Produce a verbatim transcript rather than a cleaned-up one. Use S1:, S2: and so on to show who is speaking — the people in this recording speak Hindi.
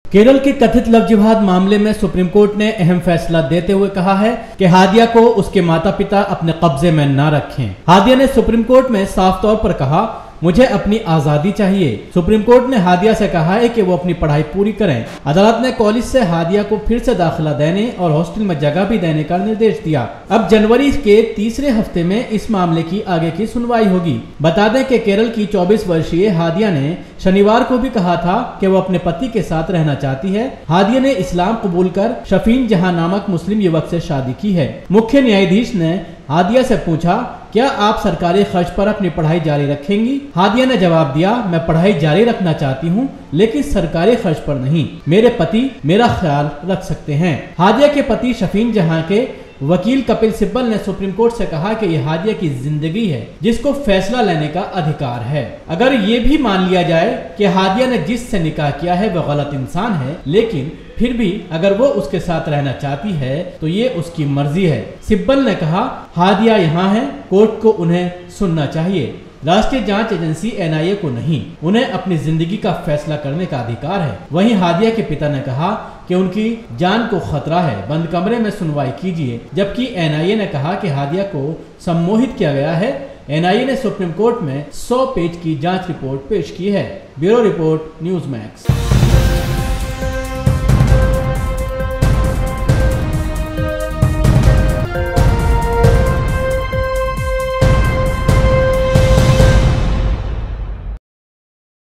S1: केरल के कथित लव जिहाद मामले में सुप्रीम कोर्ट ने अहम फैसला देते हुए कहा है कि हादिया को उसके माता पिता अपने कब्जे में न रखें। हादिया ने सुप्रीम कोर्ट में साफ तौर पर कहा, मुझे अपनी आजादी चाहिए। सुप्रीम कोर्ट ने हादिया से कहा है कि वो अपनी पढ़ाई पूरी करें। अदालत ने कॉलेज से हादिया को फिर से दाखिला देने और हॉस्टल में जगह भी देने का निर्देश दिया। अब जनवरी के तीसरे हफ्ते में इस मामले की आगे की सुनवाई होगी। बता दें कि केरल की चौबीस वर्षीय हादिया ने शनिवार को भी कहा था कि वो अपने पति के साथ रहना चाहती है। हादिया ने इस्लाम कबूल कर शफीन जहां नामक मुस्लिम युवक से शादी की है। मुख्य न्यायाधीश ने हादिया से पूछा, क्या आप सरकारी खर्च पर अपनी पढ़ाई जारी रखेंगी? हादिया ने जवाब दिया, मैं पढ़ाई जारी रखना चाहती हूँ, लेकिन सरकारी खर्च पर नहीं। मेरे पति मेरा ख्याल रख सकते हैं। हादिया के पति शफीन जहां के वकील कपिल सिब्बल ने सुप्रीम कोर्ट से कहा कि यह हादिया की जिंदगी है जिसको फैसला लेने का अधिकार है। अगर ये भी मान लिया जाए कि हादिया ने जिससे निकाह किया है वह गलत इंसान है, लेकिन फिर भी अगर वो उसके साथ रहना चाहती है तो ये उसकी मर्जी है। सिब्बल ने कहा, हादिया यहाँ है, कोर्ट को उन्हें सुनना चाहिए, राष्ट्रीय जांच एजेंसी एन आई ए को नहीं। उन्हें अपनी जिंदगी का फैसला करने का अधिकार है। वहीं हादिया के पिता ने कहा कि उनकी जान को खतरा है, बंद कमरे में सुनवाई कीजिए। जबकि एन आई ए ने कहा कि हादिया को सम्मोहित किया गया है। एन आई ए ने सुप्रीम कोर्ट में सौ पेज की जांच रिपोर्ट पेश की है। Bureau report, news max.